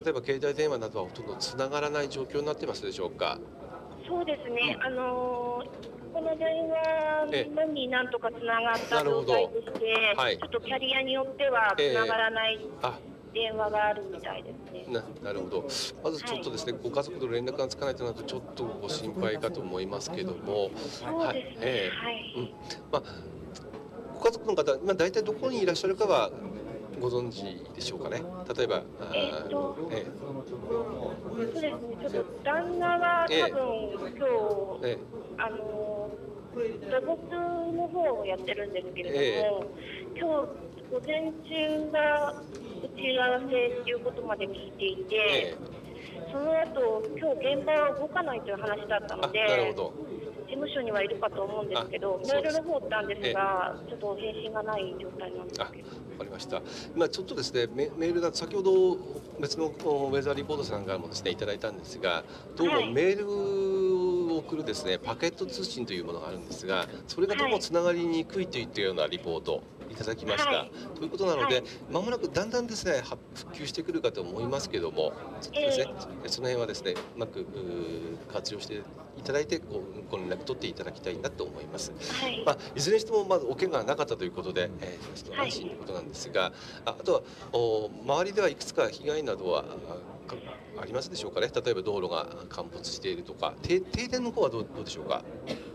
例えば携帯電話などはほとんどつながらない状況になってますでしょうか。 そうですね、この電話のみなんとかつながった状態でして、 はい、 ちょっとキャリアによってはつながらない電話があるみたいですね。 なるほど。まずちょっとですね、ご家族と連絡がつかないとなるとちょっとご心配かと思いますけども、 そうですね。はい。 ご家族の方、今大体どこにいらっしゃるかはご存知でしょうかね。例えば、 そうですね。ちょっと旦那は多分今日、打撲の方をやってるんですけれども、今日午前中が打ち合わせっていうことまで聞いていて、その後今日現場は動かないという話だったので、 なるほど。 事務所にはいるかと思うんですけど、メールの方を打ったんですが、ちょっと返信がない状態なんですけど。 わかりました。今ちょっとですね、メールだと先ほど別のウェザーリポートさんからもですねいただいたんですが、どうもメールを送るですねパケット通信というものがあるんですが、それがどうもつながりにくいといったようなリポートいただきました。ということなので、まもなくだんだんですね復旧してくるかと思いますけども、ですね、その辺はですねうまく活用していただいてご連絡取っていただきたいなと思います。いずれにしてもまずお怪我がなかったということで、安心ということなんですが、あとは周りではいくつか被害などはありますでしょうかね。例えば道路が陥没しているとか、停電の方はどうでしょうか。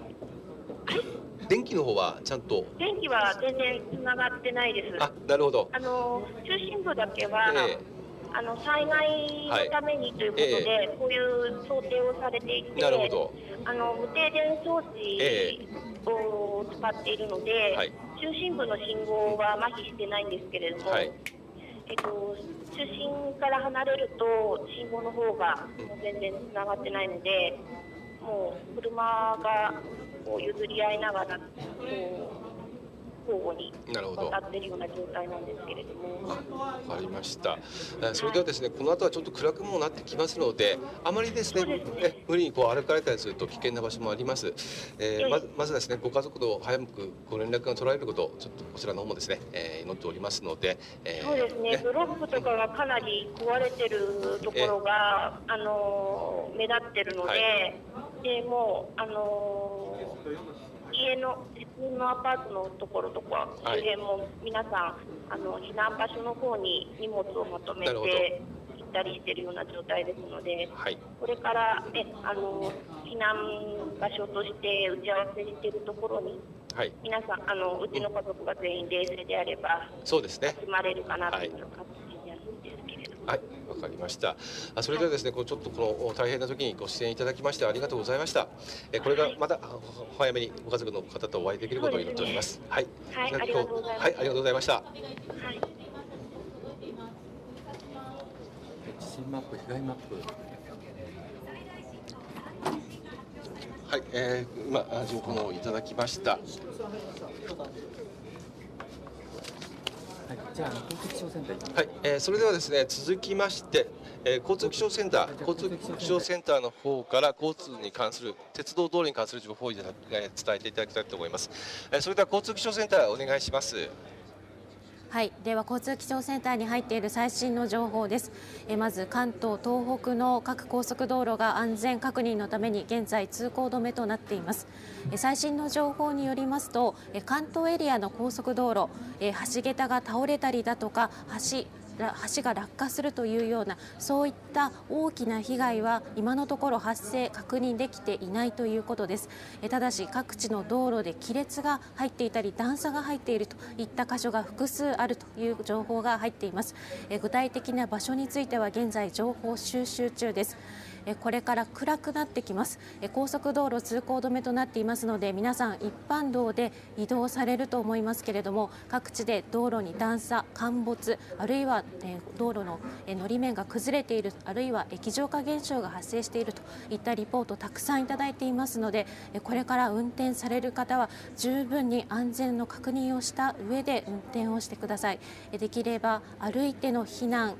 電気の方はちゃんと。 電気は全然つながってないです。 なるほど。 中心部だけは、災害のためにということで、こういう想定をされていて、 なるほど。 無停電装置を使っているので、中心部の信号は麻痺してないんですけれども、中心から離れると信号の方がもう全然つながってないので、もう車が譲り合いながら交互に渡っているような状態なんですけれども。 わかりました。それではですね、この後はちょっと暗くもなってきますので、あまりですね、無理に歩かれたりすると危険な場所もあります。まずですね、ご家族と早くご連絡が取られることをちょっとこちらの方もですね、祈っておりますので。 そうですね。ブロックとかがかなり壊れてるところが目立ってるので、もう家の自分のアパートのところとか周辺も皆さん避難場所の方に荷物をまとめて行ったりしているような状態ですので、これから避難場所として打ち合わせしているところに、皆さんうちの家族が全員冷静であれば集まれるかなという形になるんですけれども。 わかりました。それではですね、ちょっとこの大変な時にご出演いただきましてありがとうございました。これがまた早めにご家族の方とお会いできることを祈っております。 ありがとうございました。 ありがとうございました。 地震マップ、被害マップ。 今情報をいただきました。 じゃあ交通気象センター。 それではですね、続きまして、交通気象センターの方から交通に関する鉄道道路に関する情報を伝えていただきたいと思います。それでは交通気象センターお願いします。 はい、では交通気象センターに入っている最新の情報です。まず関東、東北の各高速道路が安全確認のために現在通行止めとなっています。最新の情報によりますと、関東エリアの高速道路、橋桁が倒れたりだとか橋が落下するというようなそういった大きな被害は今のところ確認できていないということです。ただし各地の道路で亀裂が入っていたり段差が入っているといった箇所が複数あるという情報が入っています。具体的な場所については現在情報収集中です。これから暗くなってきます。高速道路通行止めとなっていますので、皆さん一般道で移動されると思いますけれども、各地で道路に段差、陥没、あるいは道路ののり面が崩れている、あるいは液状化現象が発生しているといったリポートたくさんいただいていますので、これから運転される方は十分に安全の確認をした上で運転をしてください。できれば歩いての避難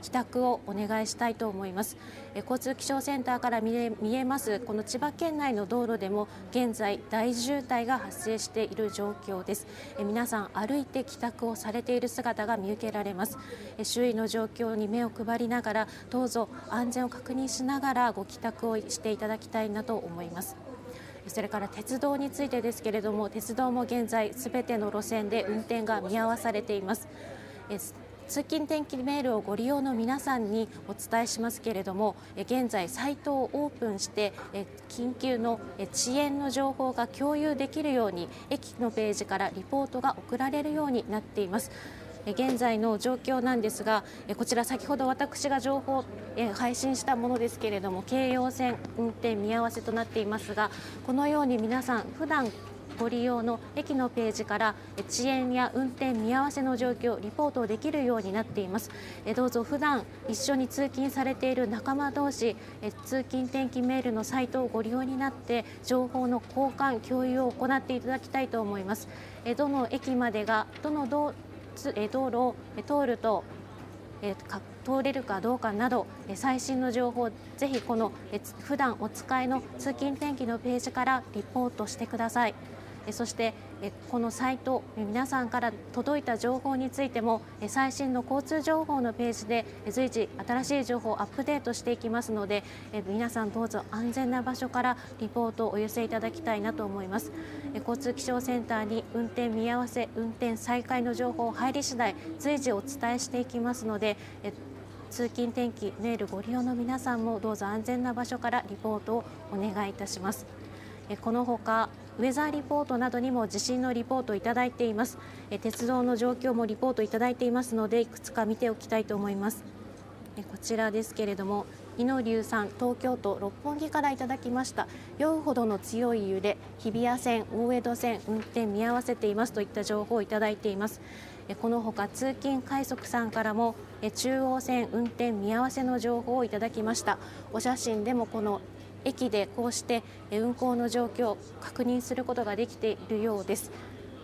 帰宅をお願いしたいと思います。交通気象センターから見えますこの千葉県内の道路でも現在大渋滞が発生している状況です。皆さん歩いて帰宅をされている姿が見受けられます。周囲の状況に目を配りながら、どうぞ安全を確認しながらご帰宅をしていただきたいなと思います。それから鉄道についてですけれども、鉄道も現在すべての路線で運転が見合わされています。通勤天気メールをご利用の皆さんにお伝えしますけれども、現在サイトをオープンして緊急の遅延の情報が共有できるように駅のページからリポートが送られるようになっています。現在の状況なんですが、こちら先ほど私が情報を配信したものですけれども、京葉線運転見合わせとなっていますが、このように皆さん普段ご利用の駅のページから遅延や運転見合わせの状況リポートできるようになっています。どうぞ普段一緒に通勤されている仲間同士、通勤天気メールのサイトをご利用になって情報の交換共有を行っていただきたいと思います。どの駅までがどの道路を通ると通れるかどうかなど最新の情報、ぜひこの普段お使いの通勤天気のページからリポートしてください。そしてこのサイト、皆さんから届いた情報についても最新の交通情報のページで随時新しい情報をアップデートしていきますので、皆さんどうぞ安全な場所からリポートをお寄せいただきたいなと思います。交通気象センターに運転見合わせ、運転再開の情報入り次第随時お伝えしていきますので、通勤天気メールご利用の皆さんもどうぞ安全な場所からリポートをお願いいたします。このほかウェザーリポートなどにも地震のリポートをいただいています。鉄道の状況もリポートいただいていますので、いくつか見ておきたいと思います。こちらですけれども、井野龍さん、東京都六本木からいただきました。酔うほどの強い揺れ、日比谷線、大江戸線運転見合わせていますといった情報をいただいています。このほか通勤快速さんからも中央線運転見合わせの情報をいただきました。お写真でもこの駅でこうして運行の状況を確認することができているようです。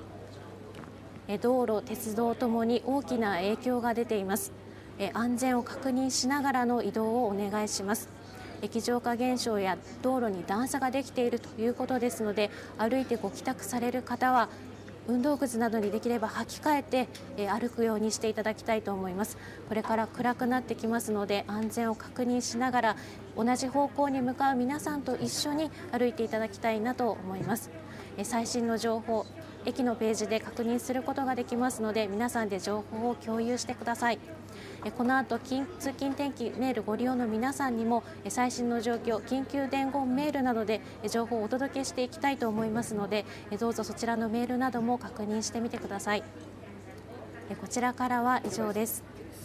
道路、鉄道ともに大きな影響が出ています。安全を確認しながらの移動をお願いします。液状化現象や道路に段差ができているということですので、歩いてご帰宅される方は運動靴などにできれば履き替えて歩くようにしていただきたいと思います。これから暗くなってきますので、安全を確認しながら同じ方向に向かう皆さんと一緒に歩いていただきたいなと思います。最新の情報、駅のページで確認することができますので、皆さんで情報を共有してください。この後通勤天気メールご利用の皆さんにも最新の状況、緊急伝言メールなどで情報をお届けしていきたいと思いますので、どうぞそちらのメールなども確認してみてください。こちらからは以上です。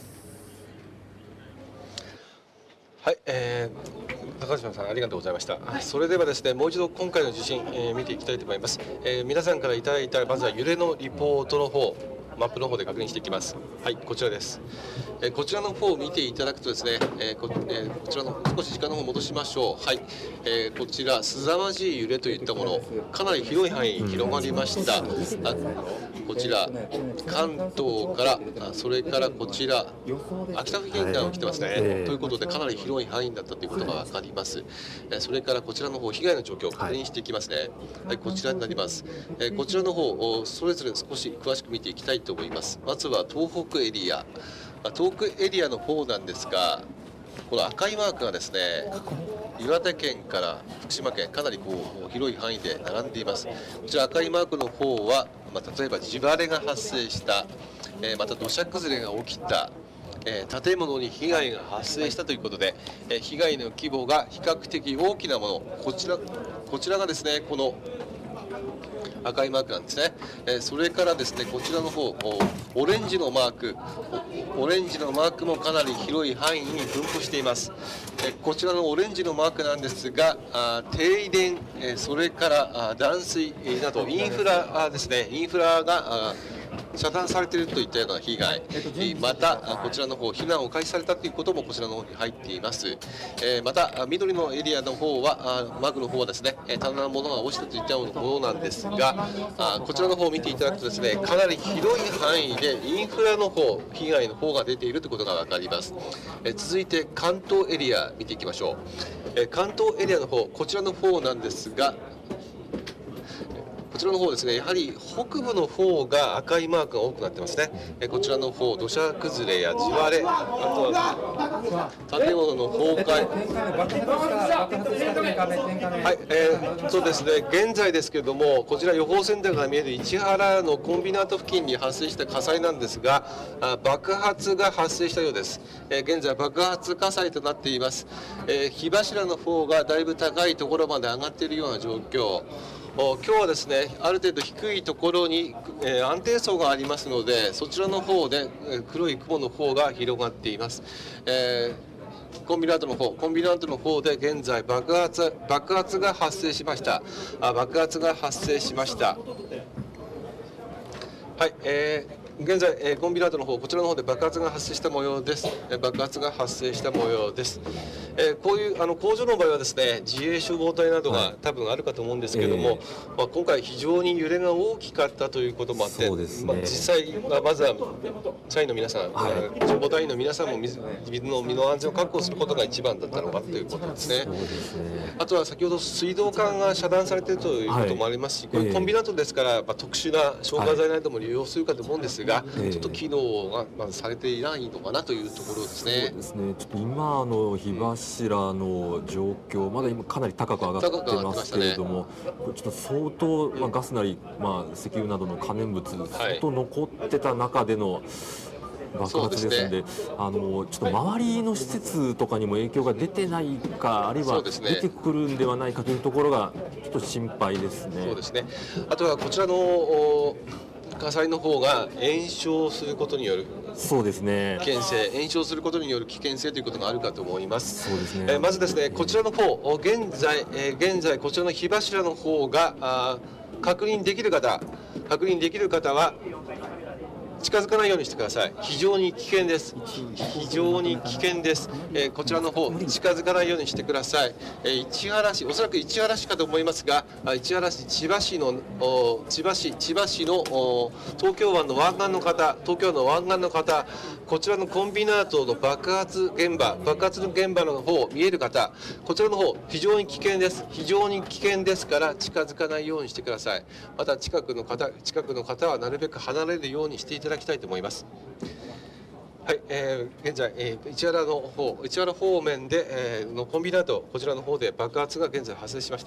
はい、高島さんありがとうございました。それではですね、もう一度今回の地震、見ていきたいと思います。皆さんからいただいたまずは揺れのリポートの方、マップの方で確認していきます。はい、こちらです。こちらの方を見ていただくとですね、こちらの少し時間の方戻しましょう。はい、こちら凄まじい揺れといったもの、かなり広い範囲に広がりました。こちら関東からそれからこちら秋田付近から来てますね。ということでかなり広い範囲だったということが分かります。それからこちらの方被害の状況を確認していきますね。はい、こちらになります。こちらの方それぞれ少し詳しく見ていきたいと思います。まずは東北エリア、東北エリアの方なんですが、この赤いマークがですね、岩手県から福島県、かなり広い範囲で並んでいます。こちら赤いマークの方は、例えば地割れが発生した、また土砂崩れが起きた、建物に被害が発生したということで、被害の規模が比較的大きなもの、こちらがですね、この赤いマークなんですね。それからですね、こちらの方オレンジのマークもかなり広い範囲に分布しています。こちらのオレンジのマークなんですが、停電、それから断水などインフラですね、インフラが遮断されているといったような被害、またこちらの方避難を開始されたということもこちらの方に入っています。また緑のエリアの方はマグの方はですね棚のものが落ちたといったようなものなんですが、こちらの方を見ていただくとですねかなり広い範囲でインフラの方被害の方が出ているということが分かります。続いて関東エリア見ていきましょう。関東エリアの方こちらの方なんですが、こちらの方ですね、やはり北部の方が赤いマークが多くなってますね。こちらの方、土砂崩れや地割れ、あとは建物の崩壊。はい、そうですね、現在ですけれども、こちら予報センターが見える市原のコンビナート付近に発生した火災なんですが、爆発が発生したようです。現在、爆発火災となっています。火柱の方がだいぶ高いところまで上がっているような状況。今日はですねある程度低いところに、安定層がありますのでそちらの方で、黒い雲の方が広がっています。コンビナートの方で現在爆発が発生しました。爆発が発生しました。はい、現在、コンビナートの方、こちらの方で爆発が発生した模様です。爆発が発生した模様です。こういう工場の場合はですね、自衛消防隊などが多分あるかと思うんですけれども、今回非常に揺れが大きかったということもあって、実際、まずは社員の皆さん、消防隊員の皆さんも水の身の安全を確保することが一番だったのかということですね。あとは先ほど水道管が遮断されているということもありますし、これコンビナートですから、特殊な消火剤なども利用するかと思うんですが、ちょっと機能がまずされていないのかなというところですね。 そうですね。ちょっと今の火柱の状況、まだ今かなり高く上がってますけれども、これちょっと相当、ガスなり、石油などの可燃物相当残ってた中での爆発ですので、ちょっと周りの施設とかにも影響が出てないか、あるいは出てくるんではないかというところがちょっと心配ですね。 そうですね。あとはこちらの火災の方が延焼することによるそうですね危険性、延焼することによる危険性ということがあるかと思います。 そうですね。 まずですね、こちらの方、現在こちらの火柱の方が確認できる方は近づかないようにしてください。非常に危険です。非常に危険です。こちらの方近づかないようにしてください。市原市、おそらく市原市かと思いますが、市原市、千葉市の東京湾の湾岸の方、こちらのコンビナートの爆発の現場の方見える方、こちらの方非常に危険です。非常に危険ですから近づかないようにしてください。また近くの方はなるべく離れるようにしていただきたいと思います。はい、現在、市原方面で、のコンビナート、こちらの方で爆発が現在発生しました。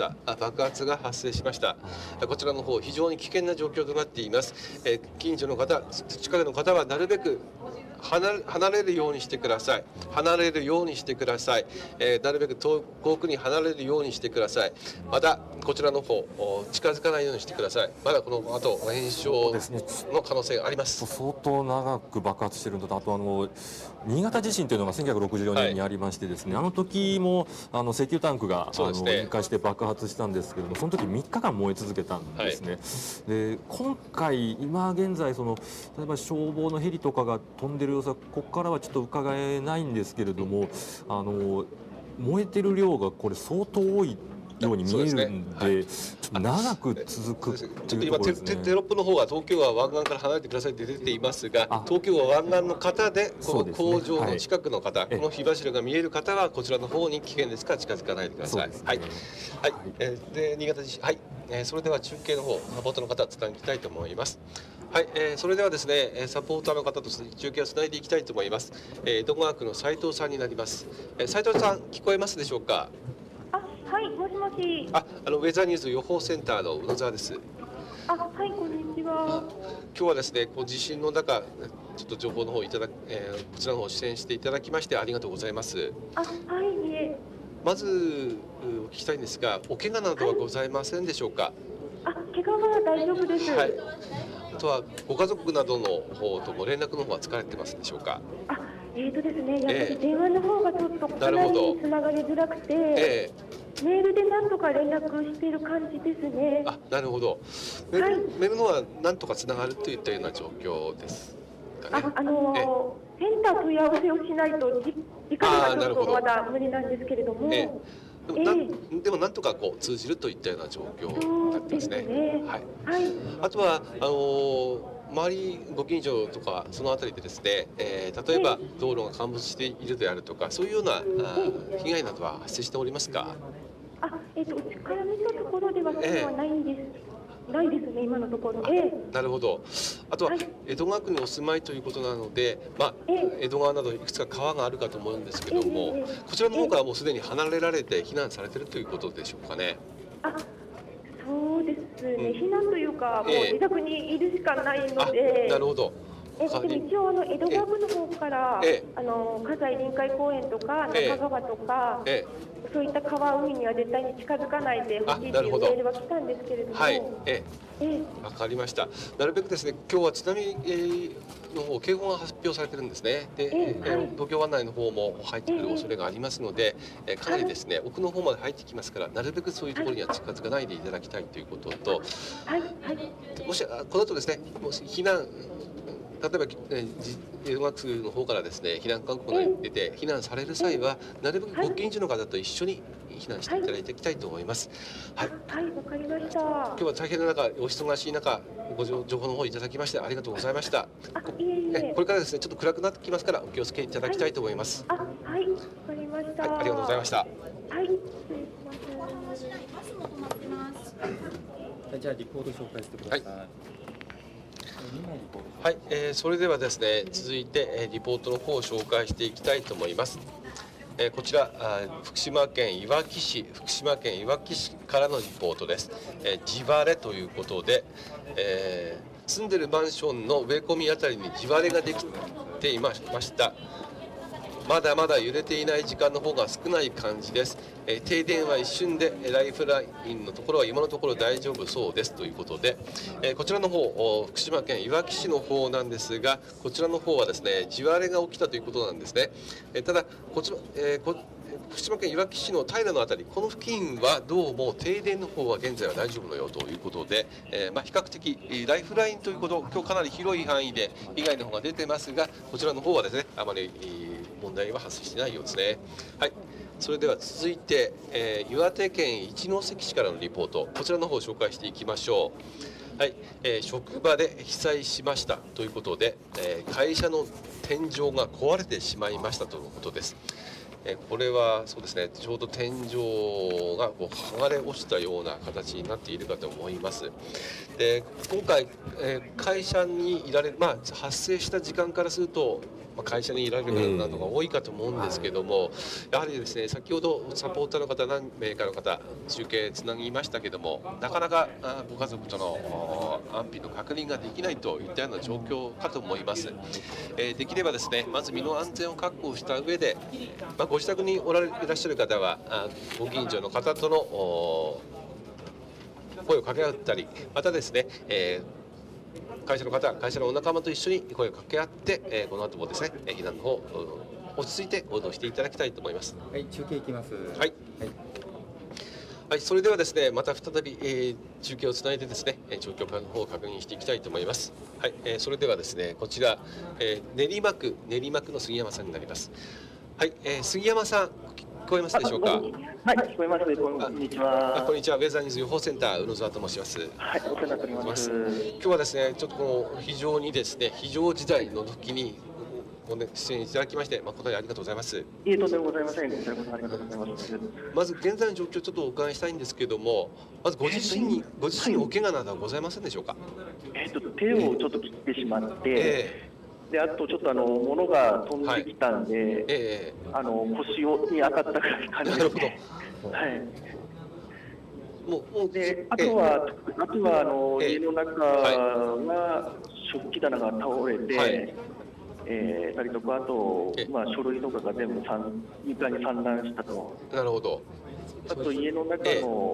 こちらの方非常に危険な状況となっています。近所の方、近くの方はなるべく離れるようにしてください。なるべく遠くに離れるようにしてください。またこちらの方近づかないようにしてください。まだこの後延焼の可能性があります。 相当長く爆発しているのと、あと新潟地震というのが1964年にありましてですね、あの時も石油タンクが引火して爆発したんですけれども、その時3日間燃え続けたんですね。で今回今現在例えば消防のヘリとかが飛んでる様子はここからはちょっと伺えないんですけれども、燃えてる量がこれ相当多いように見えるんで、長く続くちょっと今テロップの方は東京湾湾岸から離れてくださいって出ていますが、東京湾湾岸の方でこの工場の近くの方、この火柱が見える方はこちらの方に危険ですから近づかないでください。はい、で新潟地震、それでは中継の方サポートの方つなぎたいと思います。はい、それではですねサポーターの方と中継をつないでいきたいと思います。江戸川区の斉藤さんになります。斉藤さん聞こえますでしょうか。 はい、もしもし。 ウェザーニューズ予報センターの宇野沢です。 はい、こんにちは。 今日はですね、地震の中、ちょっと情報の方こちらの方出演していただきましてありがとうございます。まずお聞きしたいんですが、お怪我などはございませんでしょうか。 怪我は大丈夫です。 あとはご家族などの方とも連絡の方はつかれてますでしょうか。 ですね、やっぱり電話の方がちょっとかなりつながりづらくて、メールで何とか連絡している感じですね。 なるほど。 メールのはなんとかつながるといったような状況ですかね。 センター問い合わせをしないと時間がちょっとまだ無理なんですけれども、 でもなんとかこう通じるといったような状況になってますね。はい。あとは周りご近所とかそのあたりでですね、例えば道路が陥没しているであるとかそういうような被害などは発生しておりますか？ うちから見たところではそれはないんです。ないですね、今のところ。 なるほど。あとは江戸川区にお住まいということなので、江戸川などいくつか川があるかと思うんですけども、こちらの方からもうすでに離れられて避難されているということでしょうかね。 そうですね。避難というか、もう自宅にいるしかないので。 なるほど。 でも一応江戸川区の方から葛西臨海公園とか中川とか、そういった川海には絶対に近づかないでほしいというメールは来たんですけれども。わかりました。なるべくですね、今日は津波の方警報が発表されてるんですね。で、東京湾内の方も入ってくる恐れがありますので、かなりですね奥の方まで入ってきますから、なるべくそういうところには近づかないでいただきたいということと、もしこの後ですね、もし避難例えば江戸川区の方からですね避難勧告が出て避難される際はなるべくご近所の方と一緒に避難していただいていきたいと思います。 はい、わかりました。今日は大変な中、お忙しい中、ご情報の方いただきましてありがとうございました。これからですねちょっと暗くなってきますからお気をつけいただきたいと思います。 はい、わかりました。 ありがとうございました。 はい、失礼します。 じゃあリポート紹介してください。 はい、それではですね続いてリポートの方を紹介していきたいと思います。こちら福島県いわき市からのリポートです。地割れということで、住んでるマンションの植え込みあたりに地割れができていました。まだまだ揺れていない時間の方が少ない感じです。停電は一瞬でライフラインのところは今のところ大丈夫そうですということで、こちらの方福島県いわき市の方なんですが、こちらの方はですね地割れが起きたということなんですね。ただこちら、福島県いわき市の平のあたりこの付近はどうも停電の方は現在は大丈夫のようということで、比較的ライフラインということ今日かなり広い範囲で被害の方が出てますが、こちらの方はですねあまり問題は発生してないようですね。はい、それでは続いて、岩手県一関市からのリポート、こちらの方を紹介していきましょう。はい、職場で被災しましたということで、会社の天井が壊れてしまいましたということです。これはそうですね、ちょうど天井がこう剥がれ落ちたような形になっているかと思います。で今回、会社にいられる、発生した時間からすると会社にいられる方などが多いかと思うんですけども、やはりですね先ほどサポーターの方何名かの方中継つなぎましたけども、なかなかご家族との安否の確認ができないといったような状況かと思います。できればですねまず身の安全を確保した上で、ご自宅にいらっしゃる方はご近所の方との声を掛け合ったり、またですね、会社の方、会社のお仲間と一緒に声を掛け合って、この後もですね避難の方落ち着いて行動していただきたいと思います。 はい、中継いきます。 はい。はい、それではですねまた再び、中継をつないでですね状況の方を確認していきたいと思います。はい、それではですねこちら、練馬区の杉山さんになります。はい、杉山さん聞こえますでしょうか。 はい、聞こえます。こんにちは。 こんにちは。ウェザーニューズ予報センター宇野沢と申します。 はい、お世話になっております。 今日はですねちょっとこの非常にですね非常事態の時に出演いただきまして誠にありがとうございます。 いえ、とんでもございません。こちらこそありがとうございます。 まず現在の状況をちょっとお伺いしたいんですけれども、まずご自身にお怪我などはございませんでしょうか。 手をちょっと切ってしまって。であとちょっと物が飛んできたんで、腰に当たったぐらい感じですね。なるほど。はい。であとは家の中は食器棚が倒れて、たりとかあと書類とかが全部床に散乱したと。 なるほど。 あと家の中の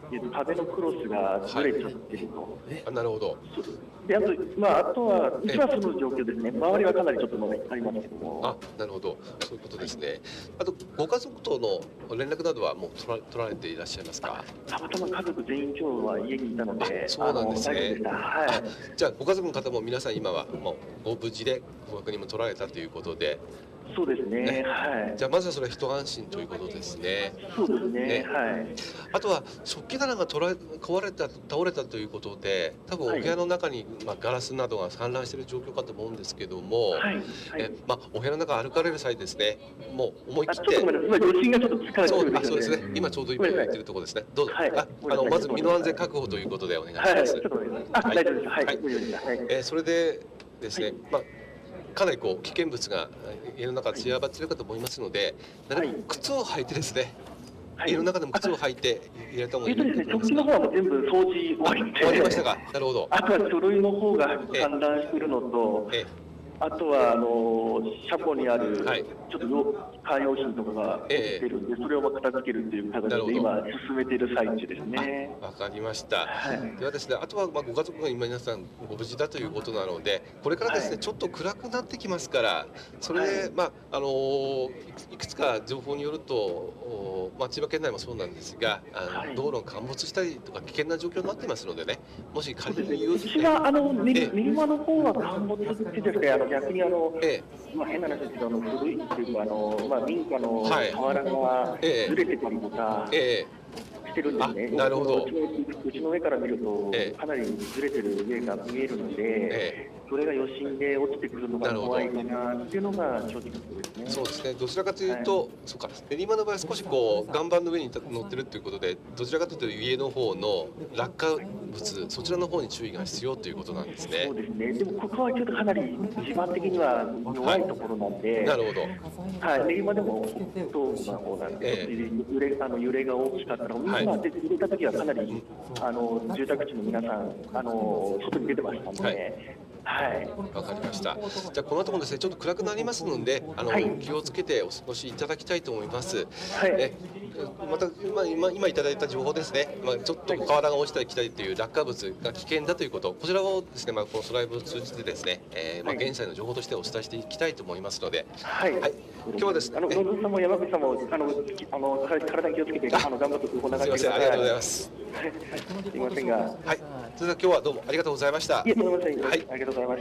壁のクロスがずれちゃってると。 あ、なるほど。 で、あとは、一はその状況ですね。周りはかなりちょっとありますけども。 あ、なるほど。そういうことですね。あと、ご家族との連絡などはもう取られていらっしゃいますか。 たまたま家族全員今日は家にいたので、 そうなんですね。 はい。 じゃあ、ご家族の方も皆さん今はもうご無事でご確認も取られたということで。 そうですね。はい。 じゃあまずはそれは一安心ということですね。 そうですね。はい。 あとは食器棚が倒れたということで、多分お部屋の中にガラスなどが散乱している状況かと思うんですけども、お部屋の中歩かれる際ですね、もう思い切って。 今余震がちょっと疲れてるんですね。 そうですね。今ちょうど言っているところですね。どうぞ。まず身の安全確保ということでお願いします。 大丈夫です。はい。 それでですね、かなり危険物が家の中散らばっているかと思いますので、靴を履いてですね、家の中でも靴を履いて入れた方がいいと思います。 食器の方はもう全部掃除終わって。 終わりましたか。なるほど。 あとは書類の方が散乱しているのと、あとは車庫にあるちょっとカー用品とかが落ちてるんで、それを片付けるという形で今進めている最中ですね。 わかりました。ではですね、あとはご家族が今皆さんご無事だということなので、これからですねちょっと暗くなってきますから、それでいくつか情報によると、千葉県内もそうなんですが、道路が陥没したりとか危険な状況になっていますのでね、もし仮にうちは練馬の方は陥没してですね、逆に変な話ですけど、古いっていうか民家の瓦がずれてたりとかしてるんですね。 なるほど。 うちの上から見るとかなりずれてる家が見えるので、それが余震で落ちてくるのが怖いかなっていうのが正直ですね。 そうですね。どちらかというと、そうか。練馬の場合少し岩盤の上に乗ってるということで、どちらかというと家の方の落下物、そちらの方に注意が必要ということなんですね。 そうですね。でもここはちょっとかなり地盤的には弱いところなんで。 なるほど。 はい。練馬でも東部の方なんで、揺れが大きかったので、今揺れた時はかなり住宅地の皆さん外に出てましたので。はい、 わかりました。じゃあこの後もですねちょっと暗くなりますので、気をつけてお過ごしいただきたいと思います。また今いただいた情報ですね。ちょっと瓦が落ちたり来たりという落下物が危険だということ、こちらをですねこのスライブを通じてですね、現在の情報としてお伝えしていきたいと思いますので、今日はですね、 野口さんも山口さんも体に気をつけて頑張ってお願いします。 ありがとうございます。 すみませんが、 それでは今日はどうもありがとうございました。 いえ、すみません。ありがとうございました。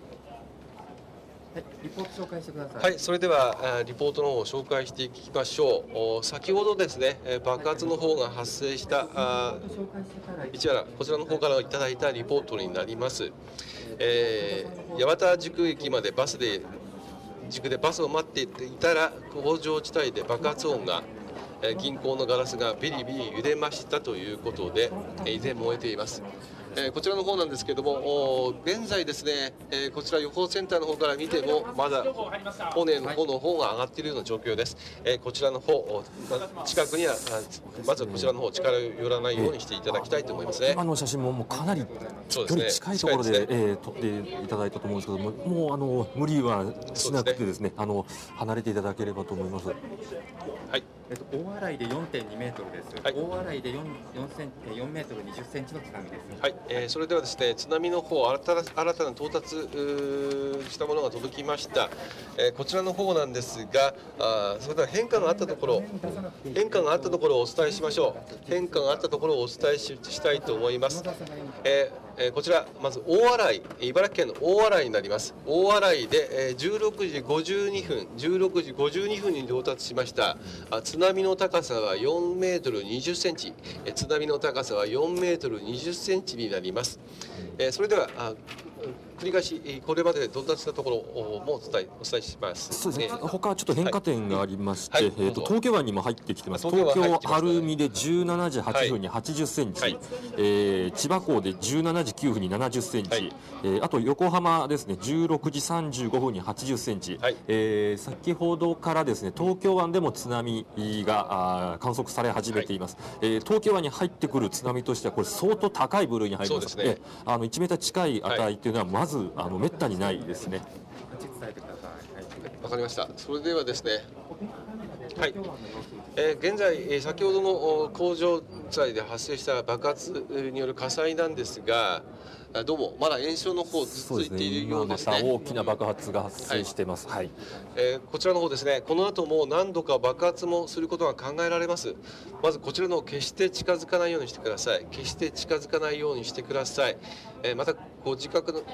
リポート紹介してください。 それではリポートの方を紹介していきましょう。先ほどですね、爆発の方が発生した市原、こちらの方からいただいたリポートになります。八幡宿駅まで軸でバスを待っていたら工場地帯で爆発音が、銀行のガラスがビリビリ揺れましたということで、依然燃えています。こちらの方なんですけども、現在ですね、こちら予報センターの方から見てもまだ炎の方が上がっているような状況です。こちらの方近くにはまずはこちらの方近寄らないようにしていただきたいと思いますね。 今の写真もかなり距離近いところで撮っていただいたと思うんですけども、もう無理はしなくてですね、離れていただければと思います。 大洗で 4.2 メートルです。大洗で4メートル20センチの津波です。 それではですね、津波の方新たな到達したものが届きました。こちらの方なんですが、それでは変化があったところをお伝えしましょう。変化があったところをお伝えしたいと思います。こちらまず大洗、茨城県の大洗になります。大洗で16時52分に到達しました。津波の高さは4メートル20センチ、津波の高さは4メートル20センチになります。それでは繰り返しこれまで到達したところもお伝えします。 そうですね。他ちょっと変化点がありまして、東京湾にも入ってきてます。東京晴海で17時8分に80センチ、千葉港で17時9分に70センチ、あと横浜ですね16時35分に80センチ、先ほどからですね東京湾でも津波が観測され始めています。東京湾に入ってくる津波としてはこれ相当高い部類に入ります。1メーター近い値というのはまずめったにないですね。 わかりました。それではですね、 はい、現在、先ほどの工場内で発生した爆発による火災なんですが、どうもまだ延焼の方続いているようですね。 また大きな爆発が発生しています。はい。 こちらの方ですね。この後も何度か爆発もすることが考えられます。まずこちらの方決して近づかないようにしてください。決して近づかないようにしてください。またご自宅の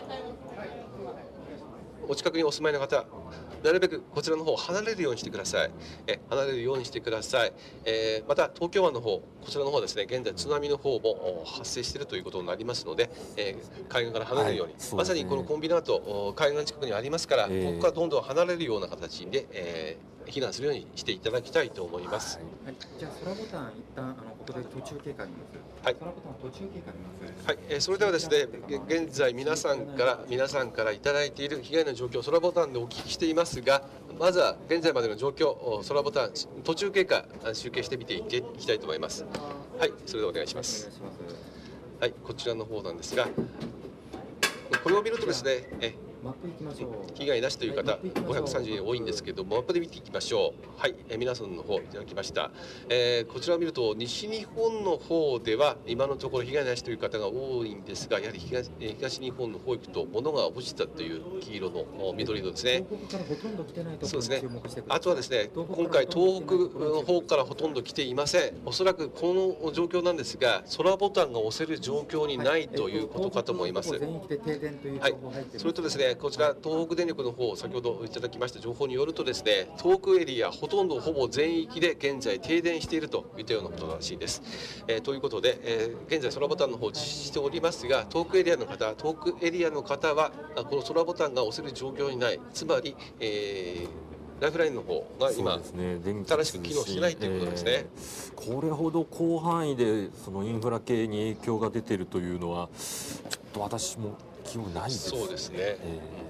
お近くにお住まいの方、なるべくこちらの方を離れるようにしてください。離れるようにしてください。また東京湾の方、こちらの方ですね、現在津波の方も発生しているということになりますので、海岸から離れるように、まさにこのコンビナート海岸近くにありますから、ここからどんどん離れるような形で、避難するようにしていただきたいと思います。 はい、じゃあ空ボタン一旦ここで途中経過にます。 はい。 空ボタン途中経過にます。 はい。それではですね、現在皆さんからいただいている被害の状況、空ボタンでお聞きしていますが、まずは現在までの状況、空ボタン途中経過集計してみていきたいと思います。はい。それではお願いします。はい。こちらの方なんですが、これを見るとですね、被害なしという方、530人多いんですけども、マップで見ていきましょう。はい、皆さんの方いただきました。こちらを見ると西日本の方では今のところ被害なしという方が多いんですが、やはり東日本の方行くと物が落ちたという黄色の緑色ですね。そうですね。あとはですね、今回東北の方からほとんど来ていません。おそらくこの状況なんですが、空ボタンが押せる状況にないということかと思います。はい。それとですね、こちら東北電力の方、先ほどいただきました情報によるとですね、東北エリアほとんどほぼ全域で現在停電しているといったようなことらしいです。ということで、現在空ボタンの方を実施しておりますが、東北エリアの方はこの空ボタンが押せる状況にない、つまり、ライフラインの方が今、正しく機能してないということですね。 これほど広範囲でそのインフラ系に影響が出ているというのは、ちょっと私も記憶ないです。 そうですね。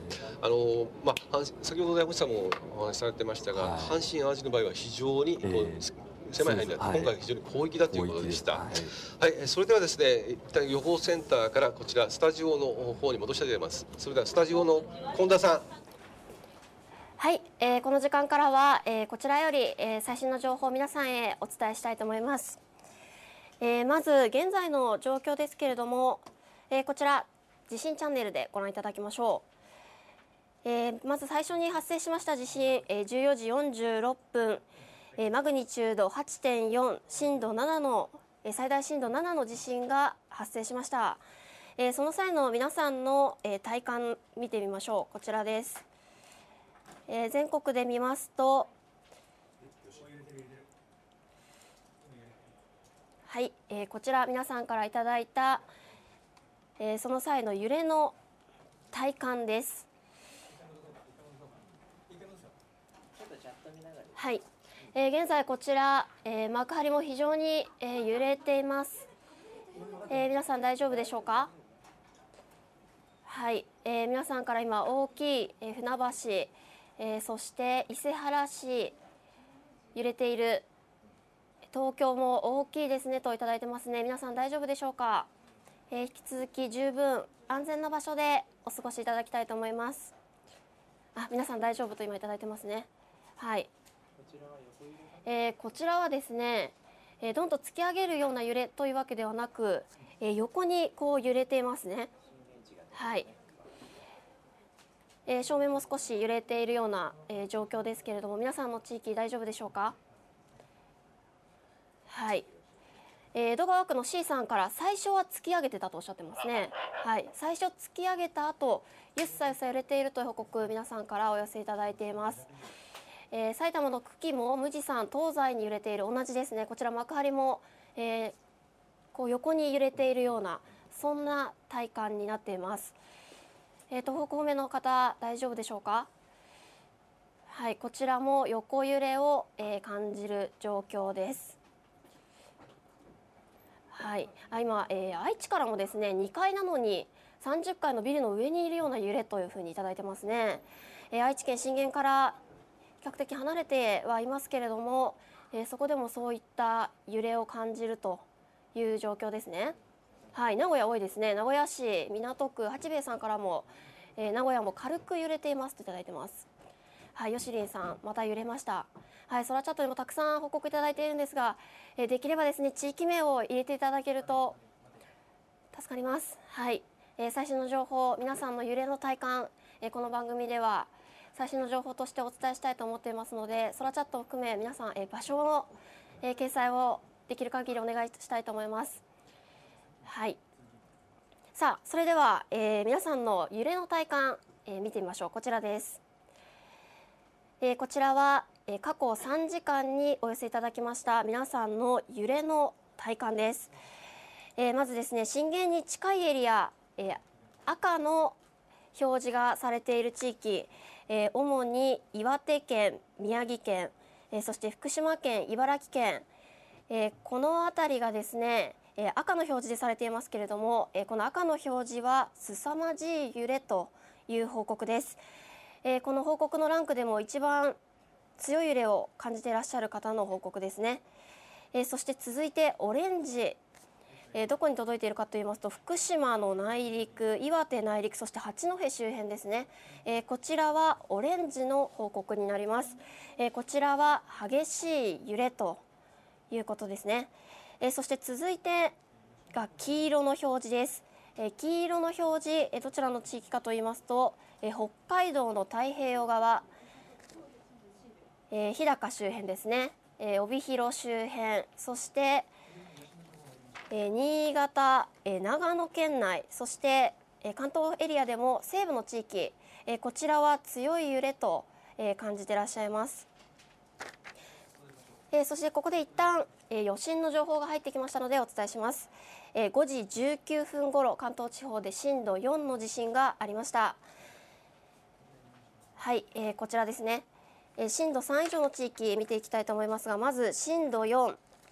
先ほど山口さんもお話しされてましたが、阪神・淡路の場合は非常に狭い範囲で、今回は非常に広域だということでした。はい、それではですね、一旦予報センターからこちらスタジオの方に戻したいと思います。それではスタジオの近田さん。 はい、この時間からは、こちらより、最新の情報を皆さんへお伝えしたいと思います。まず現在の状況ですけれども、こちら地震チャンネルでご覧いただきましょう。まず最初に発生しました地震、14時46分、マグニチュード 8.4 震度7の最大震度7の地震が発生しました。その際の皆さんの体感見てみましょう。こちらです。全国で見ますと、はい、こちら皆さんからいただいた、その際の揺れの体感です。はい、現在こちら、幕張も非常に、揺れています。皆さん大丈夫でしょうか。はい、皆さんから今大きい、船橋、そして伊勢原市揺れている、東京も大きいですねといただいてますね。皆さん大丈夫でしょうか。引き続き十分安全な場所でお過ごしいただきたいと思います。皆さん大丈夫と今いただいてますね。はい。こちらはですね、どんと突き上げるような揺れというわけではなく、横にこう揺れていますね。はい。照明も少し揺れているような、状況ですけれども、皆さんの地域大丈夫でしょうか。はい。江戸川区の C さんから最初は突き上げてたとおっしゃってますね。はい。最初突き上げた後、ゆっさゆっさ揺れているという報告、皆さんからお寄せいただいています。埼玉の久喜も無地さん東西に揺れている、同じですね。こちら幕張も、こう横に揺れているようなそんな体感になっています。東北方面の方大丈夫でしょうか。はい、こちらも横揺れを、感じる状況です。はい、今、愛知からもですね2階なのに30階のビルの上にいるような揺れというふうにいただいてますね。愛知県震源から比較的離れてはいますけれども、そこでもそういった揺れを感じるという状況ですね。はい、名古屋多いですね。名古屋市港区八兵衛さんからも、名古屋も軽く揺れていますといただいてます。はい、よしりんさんまた揺れました。 はい、空チャットでもたくさん報告いただいているんですが、できればですね、地域名を入れていただけると助かります。はい、最新の情報、皆さんの揺れの体感、この番組では最新の情報としてお伝えしたいと思っていますので、空チャットを含め皆さん、場所の、掲載をできる限りお願いしたいと思います。はい。さあ、それでは、皆さんの揺れの体感、見てみましょう。こちらです。こちらは、過去3時間にお寄せいただきました皆さんの揺れの体感です。まずですね、震源に近いエリア、赤の表示がされている地域、主に岩手県、宮城県、そして福島県、茨城県、この辺りがですね、赤の表示でされていますけれども、この赤の表示は凄まじい揺れという報告です。この報告のランクでも一番強い揺れを感じていらっしゃる方の報告ですね。そして続いてオレンジ、どこに届いているかといいますと、福島の内陸、岩手内陸、そして八戸周辺ですね。こちらはオレンジの報告になります。こちらは激しい揺れということですね。そして続いてが黄色の表示です。黄色の表示、どちらの地域かといいますと、北海道の太平洋側、日高周辺ですね、帯広周辺、そして新潟、長野県内、そして関東エリアでも西部の地域、こちらは強い揺れと感じていらっしゃいます。そしてここで一旦余震の情報が入ってきましたのでお伝えします。5時19分ごろ、関東地方で震度4の地震がありました。はい、こちらですね。震度3以上の地域見ていきたいと思いますが、まず震度4、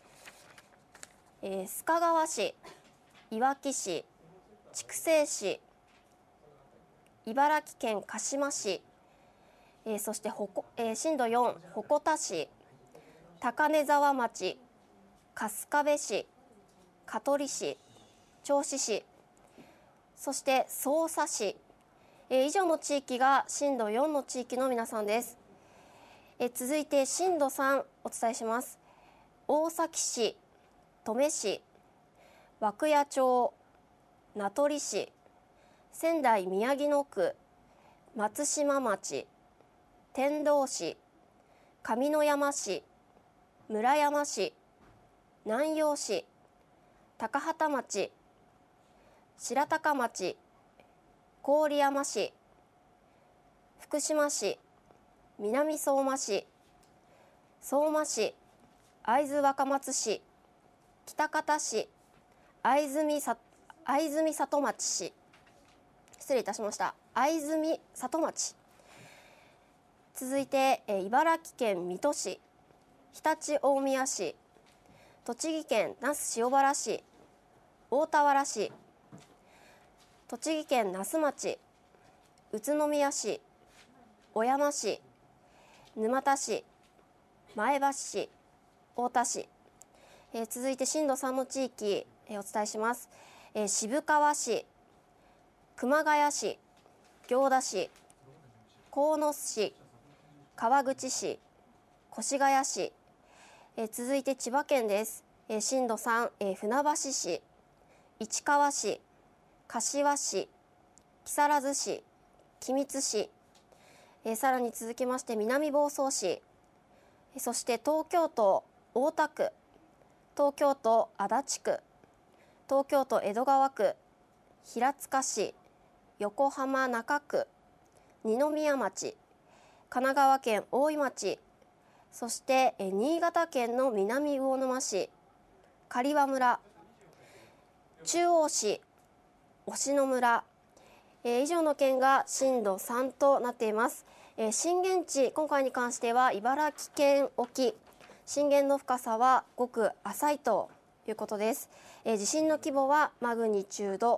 須賀川市、いわき市、筑西市、茨城県鹿嶋市、そして震度4、鉾田市、高根沢町、春日部市、香取市、銚子市、そして匝瑳市、以上の地域が震度4の地域の皆さんです。続いて震度3お伝えします。大崎市、登米市、涌谷町、名取市、仙台宮城野区、松島町、天童市、上山市、村山市、南陽市、高畠町、白鷹町、郡山市、福島市、南相馬市、相馬市、会津若松市、喜多方市、会津里町市、失礼いたしました。会津里町。続いて、茨城県水戸市、常陸大宮市、栃木県那須塩原市、大田原市、栃木県那須町、宇都宮市、小山市、沼田市、前橋市、太田市、続いて震度3の地域、お伝えします。渋川市、熊谷市、行田市、鴻巣市、川口市、越谷市、続いて千葉県です。震度3、船橋市、市川市、柏市、木更津市、君津市、さらに続きまして南房総市、そして東京都大田区、東京都足立区、東京都江戸川区、平塚市、横浜中区、二宮町、神奈川県大井町、そして新潟県の南魚沼市、刈羽村、中央市、忍野村、以上の県が震度3となっています。震源地、今回に関しては茨城県沖、震源の深さはごく浅いということです。地震の規模はマグニチュード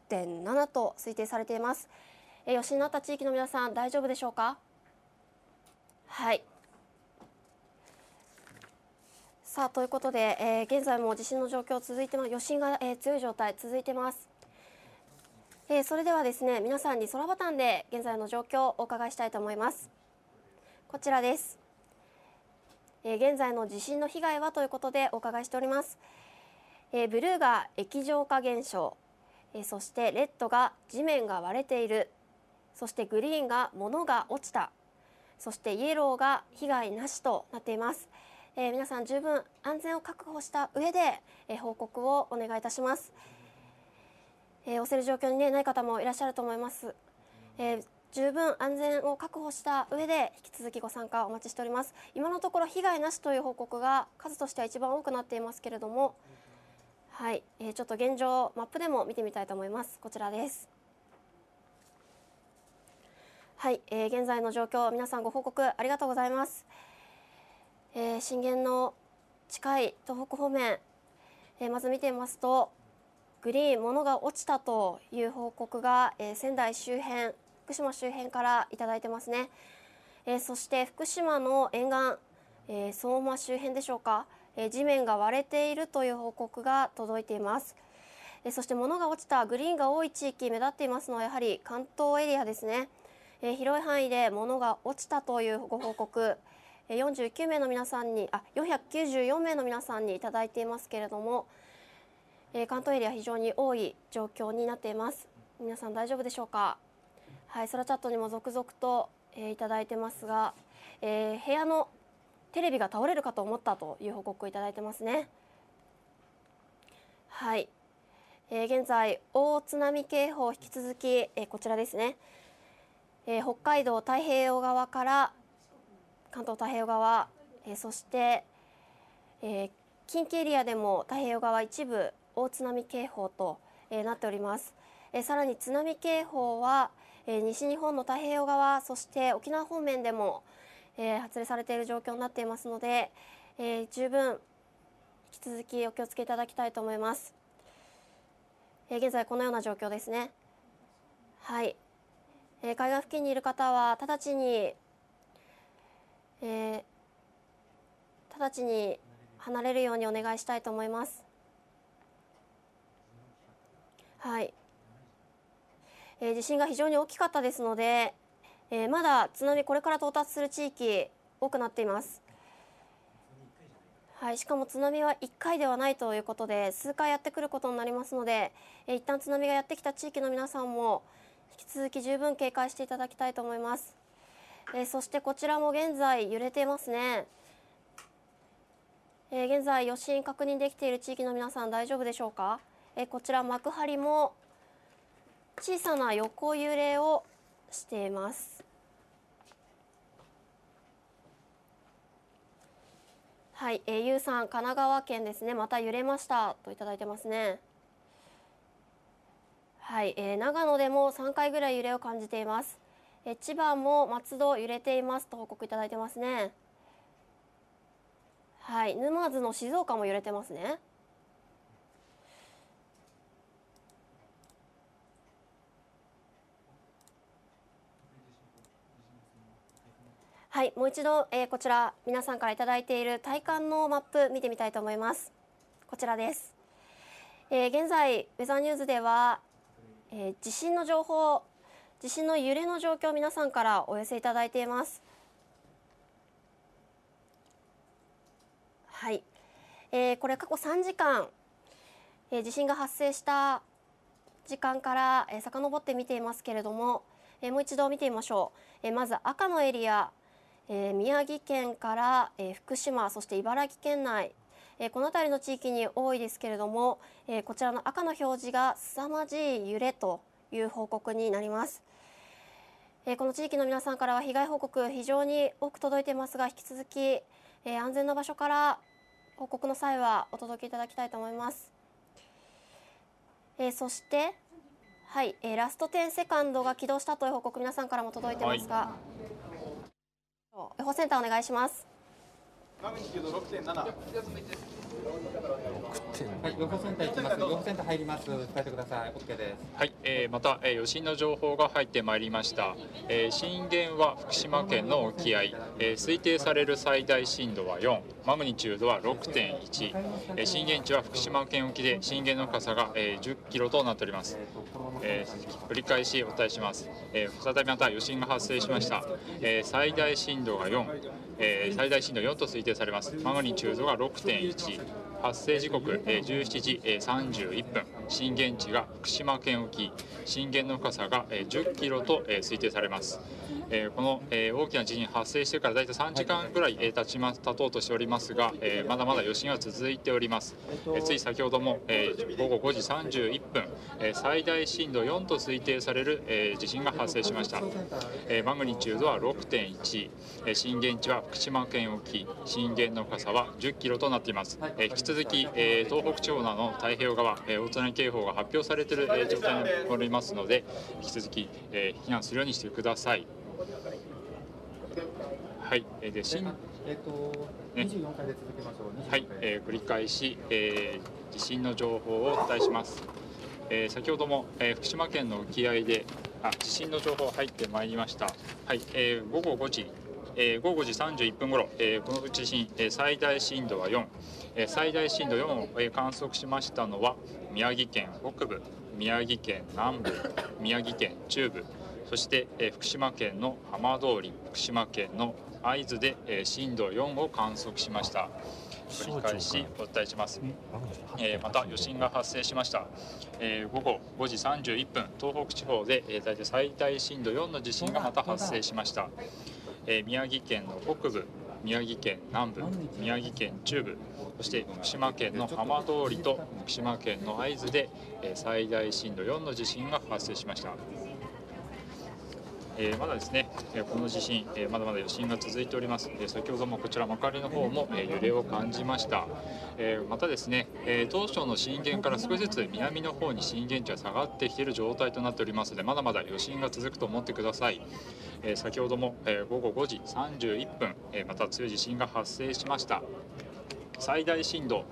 6.7 と推定されています。余震のあった地域の皆さん、大丈夫でしょうか。はい。さあ、ということで、現在も地震の状況続いてます。余震が、強い状態続いてます。それではですね、皆さんに空ボタンで現在の状況をお伺いしたいと思います。こちらです。 現在の地震の被害はということでお伺いしております。ブルーが液状化現象、そしてレッドが地面が割れている、そしてグリーンが物が落ちた、そしてイエローが被害なしとなっています。皆さん十分安全を確保した上で、報告をお願いいたします。押せる状況に、ない方もいらっしゃると思います。十分安全を確保した上で引き続きご参加お待ちしております。今のところ被害なしという報告が数としては一番多くなっていますけれども、はい、ちょっと現状マップでも見てみたいと思います。こちらです。はい、現在の状況、皆さんご報告ありがとうございます。震源の近い東北方面、まず見てみますと、グリーン、物が落ちたという報告が、仙台周辺、福島周辺からいただいてますね。そして福島の沿岸、相馬周辺でしょうか、地面が割れているという報告が届いています。そして物が落ちたグリーンが多い地域、目立っていますのはやはり関東エリアですね。広い範囲で物が落ちたというご報告、49名の皆さんに、494名の皆さんにいただいていますけれども、関東エリア非常に多い状況になっています。皆さん大丈夫でしょうか。はい、空チャットにも続々と、いただいてますが、部屋のテレビが倒れるかと思ったという報告をいただいてますね。はい、現在大津波警報引き続き、こちらですね。北海道太平洋側から関東太平洋側、そして、近畿エリアでも太平洋側一部大津波警報と、なっております。さらに津波警報は、西日本の太平洋側、そして沖縄方面でも、発令されている状況になっていますので、十分引き続きお気をつけいただきたいと思います。現在このような状況ですね。はい、海岸付近にいる方は直ちに離れるようにお願いしたいと思います。はい、地震が非常に大きかったですので、まだ津波これから到達する地域多くなっています。はい、しかも津波は1回ではないということで数回やってくることになりますので、一旦津波がやってきた地域の皆さんも引き続き十分警戒していただきたいと思います。そしてこちらも現在揺れていますね。現在余震確認できている地域の皆さん大丈夫でしょうか。こちら幕張も小さな横揺れをしています。はい、ゆうさん、神奈川県ですね、また揺れましたといただいてますね。はい、長野でも3回ぐらい揺れを感じています。千葉も松戸揺れていますと報告いただいてますね。はい、沼津の静岡も揺れてますね。はい、もう一度、こちら皆さんからいただいている体感のマップ見てみたいと思います。こちらです。現在ウェザーニューズでは、地震の情報、地震の揺れの状況を皆さんからお寄せいただいています。はい、これ過去3時間、地震が発生した時間から遡って見ていますけれども、もう一度見てみましょう。まず赤のエリア、宮城県から福島、そして茨城県内、この辺りの地域に多いですけれども、こちらの赤の表示が凄まじい揺れという報告になります。この地域の皆さんからは被害報告非常に多く届いていますが、引き続き安全な場所から報告の際はお届けいただきたいと思います。そしてはい、ラスト10セカンドが起動したという報告皆さんからも届いてますが、予報センターお願いします。 マグニチュード 6.7。はい、予報センター行きます。予報センター入ります。伝えてください。OK です。 はい、また、余震の情報が入ってまいりました。震源は福島県の沖合、推定される最大震度は4、マグニチュードは 6.1、震源地は福島県沖で震源の深さが、10キロとなっております。繰り返しお伝えします。再びまた余震が発生しました。最大震度が4、 最大震度4と推定されます。マグニチュードが 6.1、発生時刻17時31分、震源地が福島県沖、震源の深さが10キロと推定されます。この大きな地震発生してからだいたい3時間ぐらい経とうとしておりますが、まだまだ余震は続いております。つい先ほども午後5時31分、最大震度4と推定される地震が発生しました。マグニチュードは 6.1、震源地は福島県沖、震源の深さは10キロとなっています。引き続き東北地方などの太平洋側、大津波警報が発表されている状態におりますので、引き続き避難するようにしてください。はい、で24回で続けましょう。はい、繰り返し、地震の情報をお伝えします。先ほども、福島県の沖合で地震の情報入ってまいりました。はい、午後5時31分ごろ、この地震、最大震度は4、最大震度4を観測しましたのは宮城県北部、宮城県南部、宮城県中部、そして福島県の浜通り、福島県の会津で震度4を観測しました。繰り返しお伝えします。また余震が発生しました。午後5時31分、東北地方で大体最大震度4の地震がまた発生しました。宮城県の北部、宮城県南部、宮城県中部、そして福島県の浜通りと福島県の会津で最大震度4の地震が発生しました。まだですね、この地震、まだまだ余震が続いております。先ほどもこちら幕張の方も揺れを感じました。またですね、当初の震源から少しずつ南の方に震源地は下がってきている状態となっておりますので、まだまだ余震が続くと思ってください。先ほども午後5時31分、また強い地震が発生しました。最大震度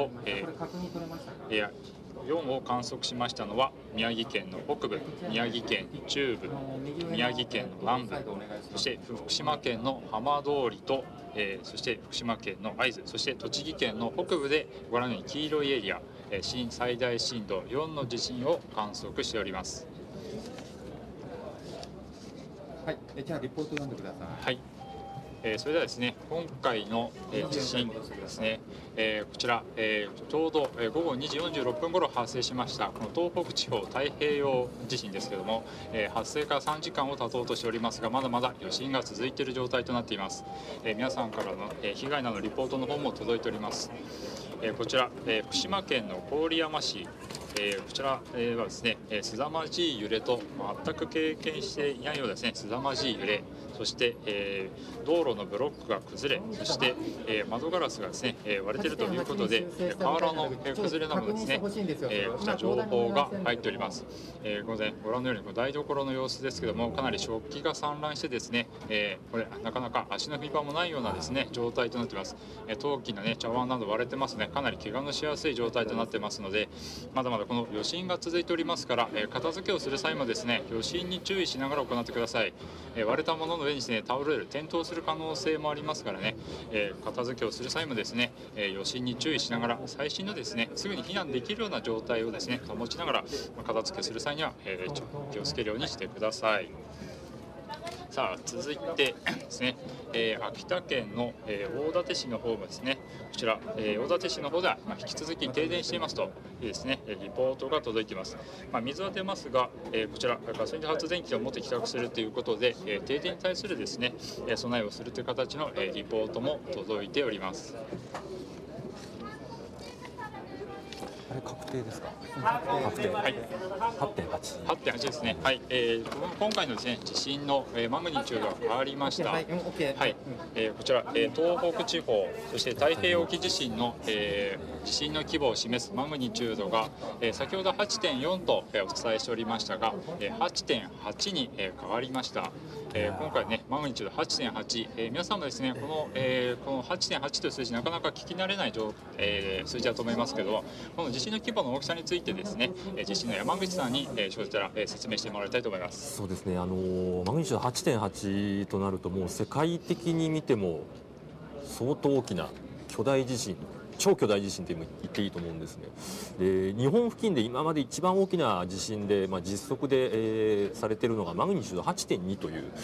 4を観測しましたのは宮城県の北部、宮城県中部、宮城県の南部、そして福島県の浜通りと、そして福島県の会津、そして栃木県の北部でご覧のように黄色いエリア、最大震度4の地震を観測しております。 はい、じゃあリポート読んでください。 はい。それではですね、今回の地震ですね、こちら、ちょうど午後2時46分ごろ発生しましたこの東北地方太平洋地震ですけれども、発生から3時間を経とうとしておりますが、まだまだ余震が続いている状態となっています。皆さんからの被害などのリポートの方も届いております。こちら、福島県の郡山市、こちらはですね、凄まじい揺れと全く経験していないようですね、凄まじい揺れ、そして、道路のブロックが崩れ、そして、窓ガラスがですね、割れているということで、瓦の崩れなどですね、こちら情報が入っております。午前ご覧のように台所の様子ですけども、かなり食器が散乱してですね、これなかなか足の踏み場もないようなですね状態となっています。陶器のね茶碗など割れてますね。かなり怪我のしやすい状態となってますので、まだまだこの余震が続いておりますから、片付けをする際もですね余震に注意しながら行ってください。割れたものの上にですね倒れる、転倒する可能性もありますからね、片付けをする際もですね余震に注意しながら、最新のですねすぐに避難できるような状態をですね保ちながら片付けする際には、気をつけるようにしてください。さあ続いてですね、秋田県の、大館市の方もですね、こちら、大館市の方では、引き続き停電していますというですねリポートが届いています。水は出ますが、こちらガソリン発電機を持って帰宅するということで、停電に対するですね備えをするという形の、リポートも届いております。 あれ確定ですか？確定。はい。8.8。 8.8ですね。はい。今回のですね地震のマグニチュードが変わりました。はい。こちら東北地方、そして太平洋沖地震の地震の規模を示すマグニチュードが先ほど 8.4 とお伝えしておりましたが、8.8 に変わりました。今回ねマグニチュード 8.8、皆さんもですねこの 8.8 という数字なかなか聞き慣れない数字だと思いますけど、この地震の規模の大きさについてですね地震の山口さんに生じたら説明してもらいたいと思います。 そうですね、マグニチュード 8.8 となるともう世界的に見ても相当大きな巨大地震、超巨大地震と言っていいと思うんですね。で日本付近で今まで一番大きな地震で、実測で、されているのがマグニチュード 8.2 という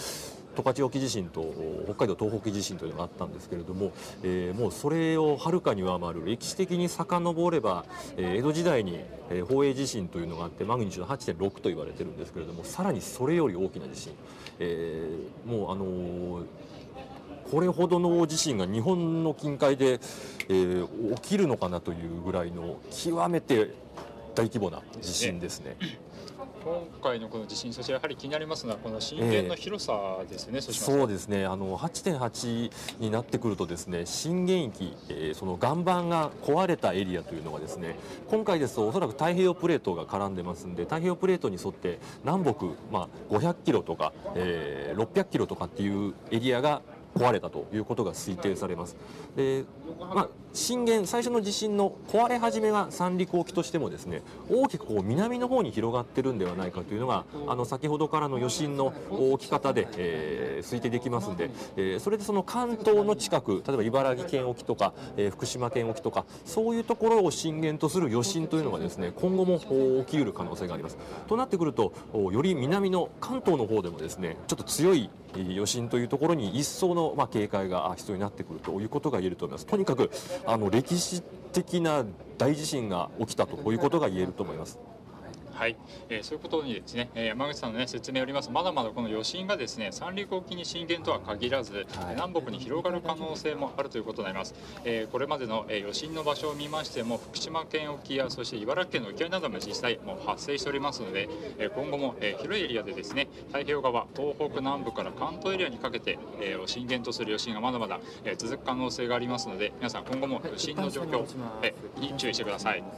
十勝沖地震と北海道東北地震というのがあったんですけれども、もうそれをはるかに上回る歴史的に遡れば、江戸時代に宝永地震というのがあってマグニチュード 8.6 と言われてるんですけれども、さらにそれより大きな地震、もうこれほどの大地震が日本の近海で、起きるのかなというぐらいの極めて大規模な地震ですね。 今回のこの地震、そしてやはり気になりますのはこの震源の広さですね。 そうですね。8.8 になってくるとですね、震源域、その岩盤が壊れたエリアというのがですね、今回ですとおそらく太平洋プレートが絡んでますんで、太平洋プレートに沿って南北、500キロとか、600キロとかっていうエリアが壊れたということが推定されます。で、震源、最初の地震の壊れ始めが三陸沖としてもですね、大きくこう南の方に広がってるんではないかというのが先ほどからの余震の大き方で、推定できますんで、それでその関東の近く、例えば茨城県沖とか、福島県沖とか、そういうところを震源とする余震というのがですね、今後も起きうる可能性があります。となってくると、より南の関東の方でもですね、ちょっと強い余震というところに一層の警戒が必要になってくるということが言えると思います。とにかく歴史的な大地震が起きたということが言えると思います。 はい、そういうことにですね、山口さんの、説明によりますと、まだまだこの余震がですね、三陸沖に震源とは限らず、南北に広がる可能性もあるということになります。これまでの、余震の場所を見ましても、福島県沖やそして茨城県の沖合なども実際もう発生しておりますので、今後も、広いエリアでですね、太平洋側、東北南部から関東エリアにかけて、震源とする余震がまだまだ、続く可能性がありますので、皆さん今後も余震の状況、に注意してください。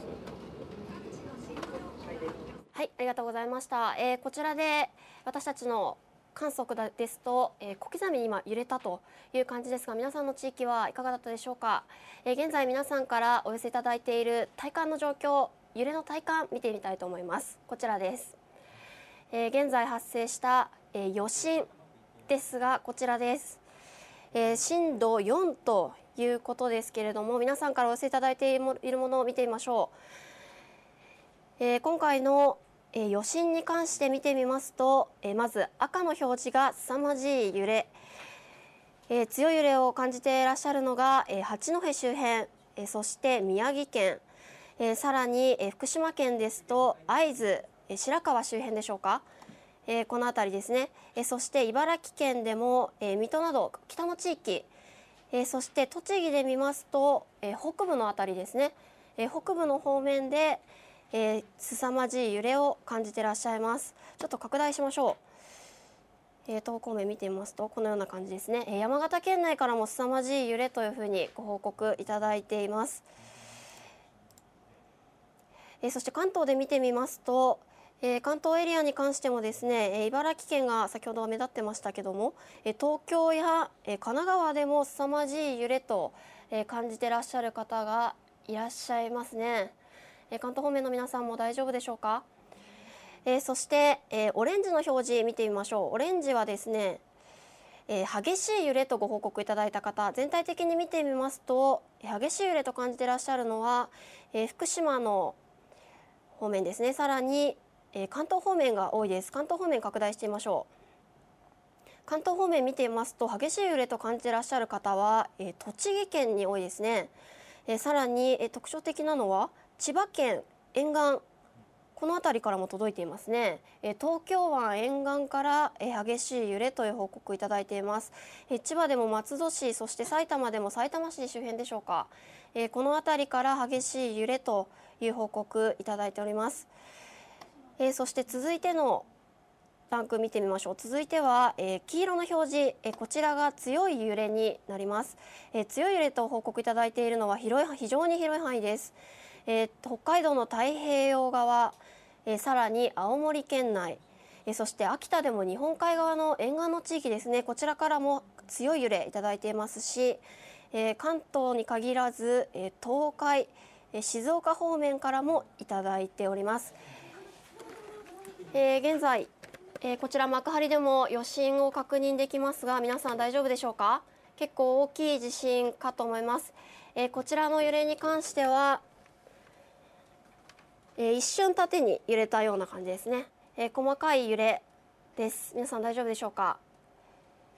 はい、ありがとうございました。こちらで私たちの観測ですと、小刻みに今揺れたという感じですが、皆さんの地域はいかがだったでしょうか。現在皆さんからお寄せいただいている体感の状況、揺れの体感見てみたいと思います。こちらです。現在発生した、余震ですが、こちらです。震度4ということですけれども、皆さんからお寄せいただいているものを見てみましょう。今回の余震に関して見てみますと、まず赤の表示が凄まじい揺れ、強い揺れを感じていらっしゃるのが八戸周辺、そして宮城県、さらに福島県ですと会津、白河周辺でしょうか、この辺りですね、そして茨城県でも水戸など北の地域、そして栃木で見ますと北部の辺りですね、北部の方面で凄まじい揺れを感じていらっしゃいます。ちょっと拡大しましょう。投稿面見てみますとこのような感じですね。山形県内からも凄まじい揺れというふうにご報告いただいています。そして関東で見てみますと、関東エリアに関してもですね、茨城県が先ほどは目立ってましたけども、東京や神奈川でも凄まじい揺れと感じていらっしゃる方がいらっしゃいますね。関東方面の皆さんも大丈夫でしょうか。そして、オレンジの表示見てみましょう。オレンジはですね、激しい揺れとご報告いただいた方、全体的に見てみますと激しい揺れと感じていらっしゃるのは、福島の方面ですね。さらに、関東方面が多いです。関東方面拡大してみましょう。関東方面見てみますと激しい揺れと感じていらっしゃる方は、栃木県に多いですね。さらに、特徴的なのは千葉県沿岸、この辺りからも届いていますね。東京湾沿岸から激しい揺れという報告いただいています。千葉でも松戸市、そして埼玉でもさいたま市周辺でしょうか。この辺りから激しい揺れという報告いただいております。そして続いてのランク見てみましょう。続いては、黄色の表示、こちらが強い揺れになります。強い揺れと報告いただいているのは非常に広い範囲です。北海道の太平洋側、さらに青森県内、そして秋田でも日本海側の沿岸の地域ですね、こちらからも強い揺れいただいていますし、関東に限らず東海、静岡方面からもいただいております。現在、こちら幕張でも余震を確認できますが、皆さん大丈夫でしょうか。結構大きい地震かと思います。こちらの揺れに関しては一瞬縦に揺れたような感じですね。細かい揺れです。皆さん大丈夫でしょうか。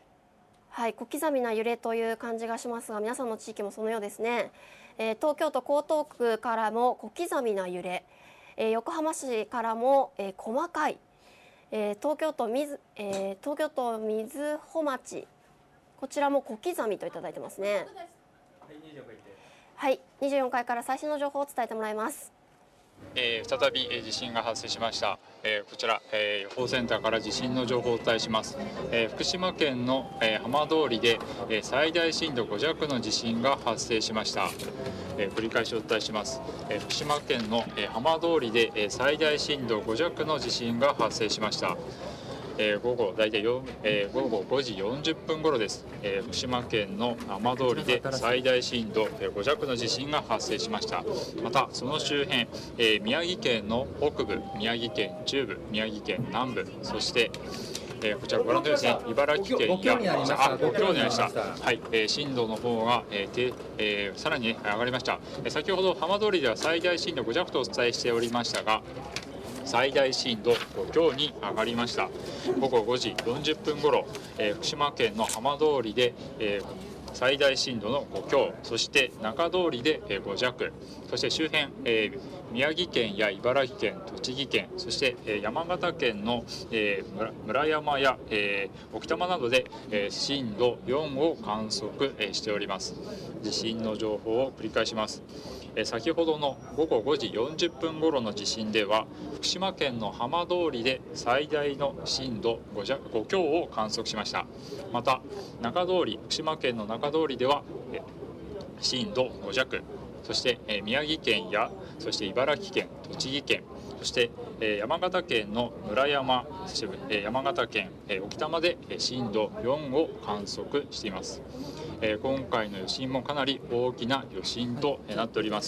はい、小刻みな揺れという感じがしますが、皆さんの地域もそのようですね。東京都江東区からも小刻みな揺れ、横浜市からも、細かい、東京都瑞穂町、こちらも小刻みといただいてますね。はい、24階から最新の情報を伝えてもらいます。 再び地震が発生しました。こちら予報センターから地震の情報をお伝えします。福島県の浜通りで最大震度5弱の地震が発生しました。繰り返しお伝えします。福島県の浜通りで最大震度5弱の地震が発生しました。午後大体午後5時40分頃です。福島県の浜通りで最大震度5弱の地震が発生しました。またその周辺、宮城県の北部、宮城県中部、宮城県南部、そしてこちらご覧のようにですね、茨城県や5強になりました。はい、震度の方が、さらに、上がりました。先ほど浜通りでは最大震度5弱とお伝えしておりましたが、最大震度5強に上がりました。午後5時40分ごろ、福島県の浜通りで、最大震度の5強、そして中通りで5弱、そして周辺、宮城県や茨城県、栃木県、そして山形県の村山や置賜などで震度4を観測しております。地震の情報を繰り返します。先ほどの午後5時40分ごろの地震では、福島県の浜通りで最大の震度5強を観測しました。また中通り、福島県の中通りでは震度5弱、そして宮城県やそして茨城県、栃木県、そして山形県の村山、そして山形県置賜で震度4を観測しています。今回の余震もかなり大きな余震となっております。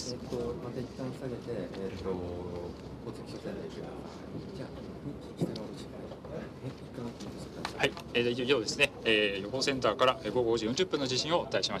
はい、以上ですね。予報センターから午後5時40分の地震をお伝えしました。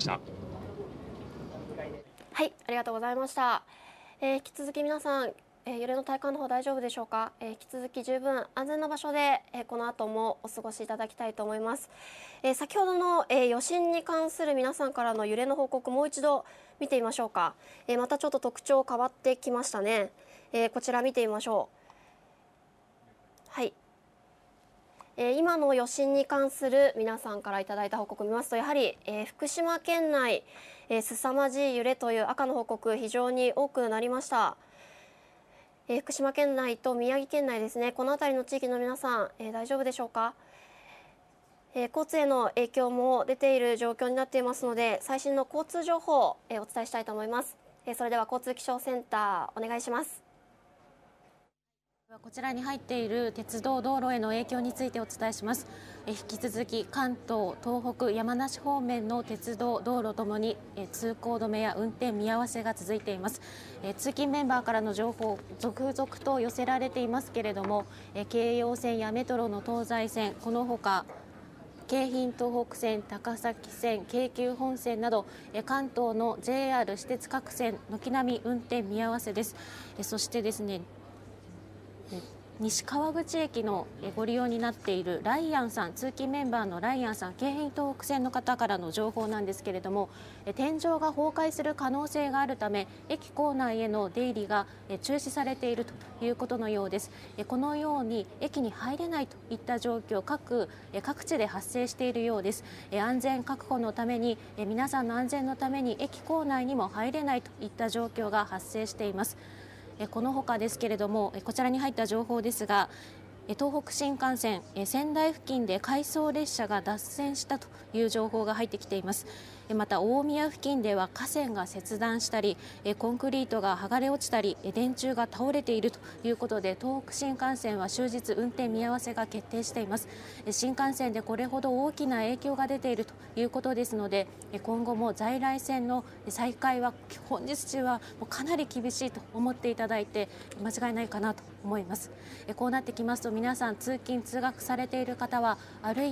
はい、ありがとうございました。引き続き皆さん、揺れの体感の方大丈夫でしょうか。引き続き十分安全な場所で、この後もお過ごしいただきたいと思います。先ほどの、余震に関する皆さんからの揺れの報告、もう一度見てみましょうか。またちょっと特徴変わってきましたね。こちら見てみましょう。はい、今の余震に関する皆さんからいただいた報告を見ますと、やはり、福島県内、凄まじい揺れという赤の報告、非常に多くなりました。福島県内と宮城県内ですね、この辺りの地域の皆さん、大丈夫でしょうか。交通への影響も出ている状況になっていますので、最新の交通情報を、お伝えしたいと思います。それでは交通気象センターお願いします。 こちらに入っている鉄道道路への影響についてお伝えします。引き続き関東、東北、山梨方面の鉄道道路ともに通行止めや運転見合わせが続いています。通勤メンバーからの情報続々と寄せられていますけれども、京葉線やメトロの東西線、このほか京浜東北線、高崎線、京急本線など関東の JR 私鉄各線軒並み運転見合わせです。そしてですね、西川口駅のご利用になっているライアンさん、通勤メンバーのライアンさん、京浜東北線の方からの情報なんですけれども、天井が崩壊する可能性があるため駅構内への出入りが中止されているということのようです。このように駅に入れないといった状況、各地で発生しているようです。安全確保のために、皆さんの安全のために駅構内にも入れないといった状況が発生しています。このほかですけれども、こちらに入った情報ですが、東北新幹線仙台付近で回送列車が脱線したという情報が入ってきています。また大宮付近では架線が切断したり、コンクリートが剥がれ落ちたり、電柱が倒れているということで、東北新幹線は終日運転見合わせが決定しています。新幹線でこれほど大きな影響が出ているということですので、今後も在来線の再開は本日中はかなり厳しいと思っていただいて間違いないかなと思います。こうなってきますと、皆さん通勤通学されている方は歩いて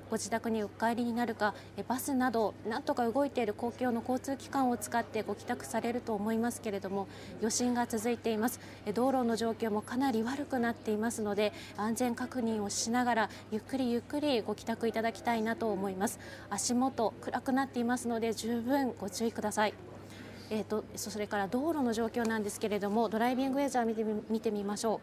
ご自宅にお帰りになるか、バスなどなんとか動いている公共の交通機関を使ってご帰宅されると思いますけれども、余震が続いています。道路の状況もかなり悪くなっていますので、安全確認をしながらゆっくりゆっくりご帰宅いただきたいなと思います。足元暗くなっていますので十分ご注意ください。それから道路の状況なんですけれども、ドライビングウェザー見てみましょ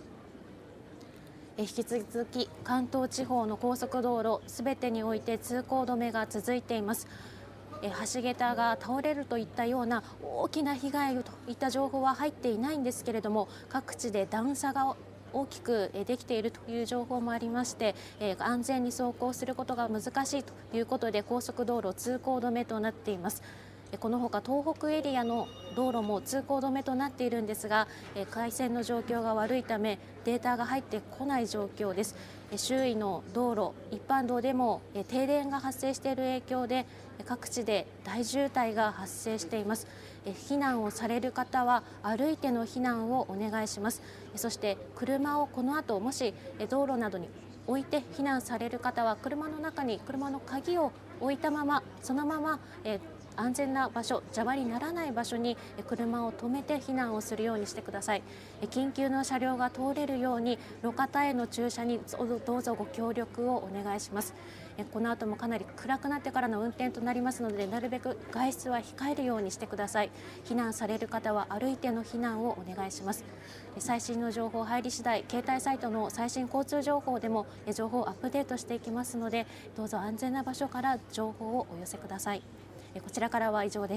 う。引き続き関東地方の高速道路すべてにおいて通行止めが続いています。橋桁が倒れるといったような大きな被害といった情報は入っていないんですけれども、各地で段差が大きくできているという情報もありまして、安全に走行することが難しいということで高速道路通行止めとなっています。このほか東北エリアの道路も通行止めとなっているんですが、回線の状況が悪いためデータが入ってこない状況です。周囲の道路、一般道でも停電が発生している影響で各地で大渋滞が発生しています。避難をされる方は歩いての避難をお願いします。そして車をこの後もし道路などに置いて避難される方は車の中に車の鍵を置いたままそのまま安全な場所、邪魔にならない場所に車を止めて避難をするようにしてください。緊急の車両が通れるように路肩への駐車にどうぞご協力をお願いします。この後もかなり暗くなってからの運転となりますので、なるべく外出は控えるようにしてください。避難される方は歩いての避難をお願いします。最新の情報入り次第、携帯サイトの最新交通情報でも情報をアップデートしていきますので、どうぞ安全な場所から情報をお寄せください。こちらからは以上です。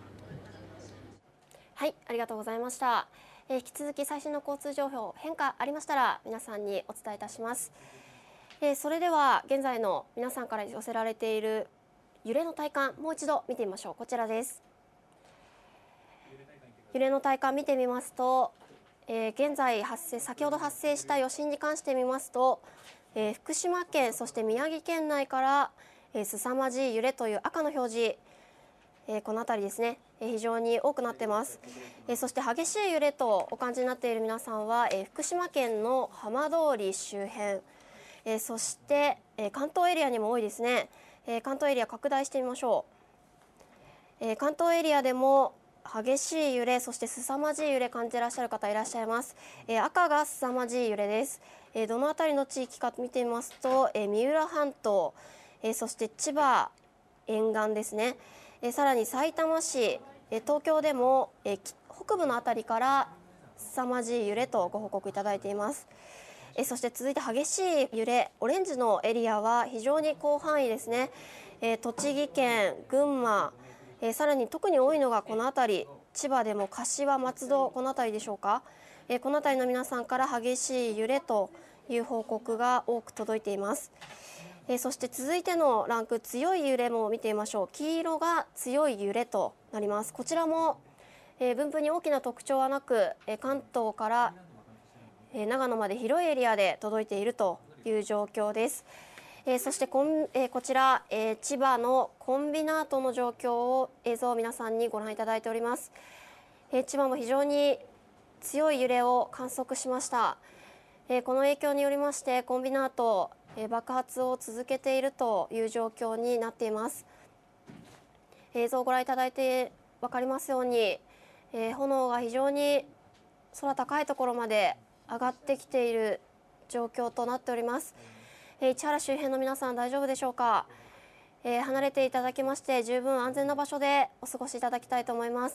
はい、ありがとうございました。引き続き最新の交通情報変化ありましたら皆さんにお伝えいたします。それでは現在の皆さんから寄せられている揺れの体感、もう一度見てみましょう。こちらです。揺れの体感見てみますと、現在先ほど発生した余震に関して見ますと、福島県そして宮城県内から凄まじい揺れという赤の表示、この辺りですね、非常に多くなっています。そして激しい揺れとお感じになっている皆さんは、福島県の浜通り周辺、そして関東エリアにも多いですね。関東エリア拡大してみましょう。関東エリアでも激しい揺れ、そして凄まじい揺れ感じていらっしゃる方いらっしゃいます。赤が凄まじい揺れです。どの辺りの地域か見てみますと、三浦半島、そして千葉沿岸ですね。さらにさいたま市、東京でも北部のあたりから凄まじい揺れとご報告いただいています。そして続いて激しい揺れ、オレンジのエリアは非常に広範囲ですね。栃木県、群馬、さらに特に多いのがこの辺り、千葉でも柏、松戸、この辺りでしょうか。この辺りの皆さんから激しい揺れという報告が多く届いています。そして続いてのランク、強い揺れも見てみましょう。黄色が強い揺れとなります。こちらも分布に大きな特徴はなく、関東から長野まで広いエリアで届いているという状況です。そしてこちら、千葉のコンビナートの状況映像を皆さんにご覧いただいております。千葉も非常に強い揺れを観測しました。この影響によりましてコンビナート爆発を続けているという状況になっています。映像をご覧いただいて分かりますように、炎が非常に空高いところまで上がってきている状況となっております。市原周辺の皆さん大丈夫でしょうか。離れていただきまして十分安全な場所でお過ごしいただきたいと思います。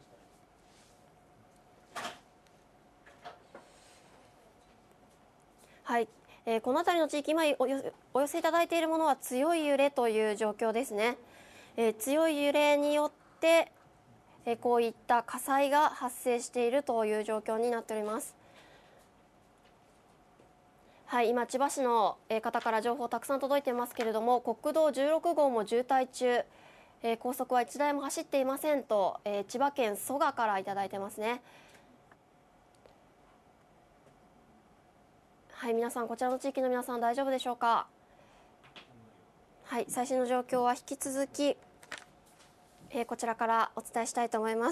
はい、この辺りの地域、今お寄せいただいているものは強い揺れという状況ですね。強い揺れによってこういった火災が発生しているという状況になっております。はい、今千葉市の方から情報たくさん届いていますけれども、国道16号も渋滞中、高速は1台も走っていませんと、千葉県蘇我からいただいてますね。はい、皆さんこちらの地域の皆さん大丈夫でしょうか。はい、最新の状況は引き続き、こちらからお伝えしたいと思います。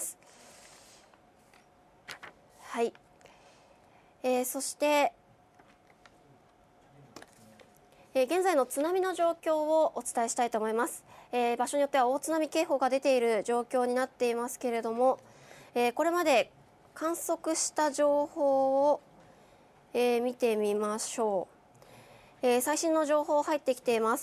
はい、そして、 現在の津波の状況をお伝えしたいと思います。場所によっては大津波警報が出ている状況になっていますけれども、これまで観測した情報を、見てみましょう。最新の情報入ってきています。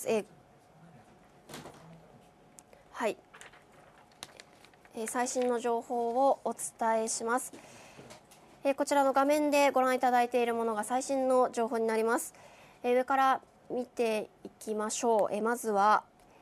はい、最新の情報をお伝えします。こちらの画面でご覧いただいているものが最新の情報になります。上から見ていきましょう。まずは、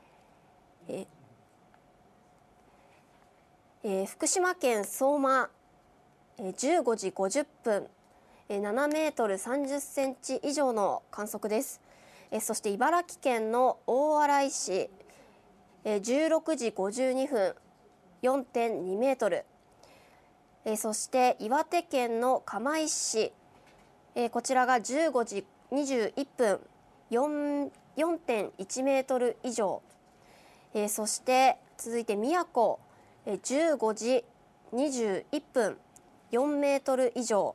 福島県相馬、15時50分、7メートル30センチ以上の観測です。そして茨城県の大洗市、16時52分、4.2 メートル。そして岩手県の釜石市、こちらが15時21分、4.1 メートル以上。そして続いて宮古、15時21分、4メートル以上。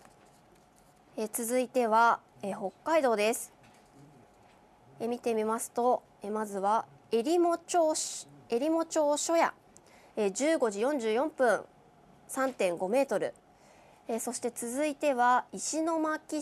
続いては北海道です。見てみますと、まずはえりも町署屋、15時44分、3.5 メートル。そして続いては石巻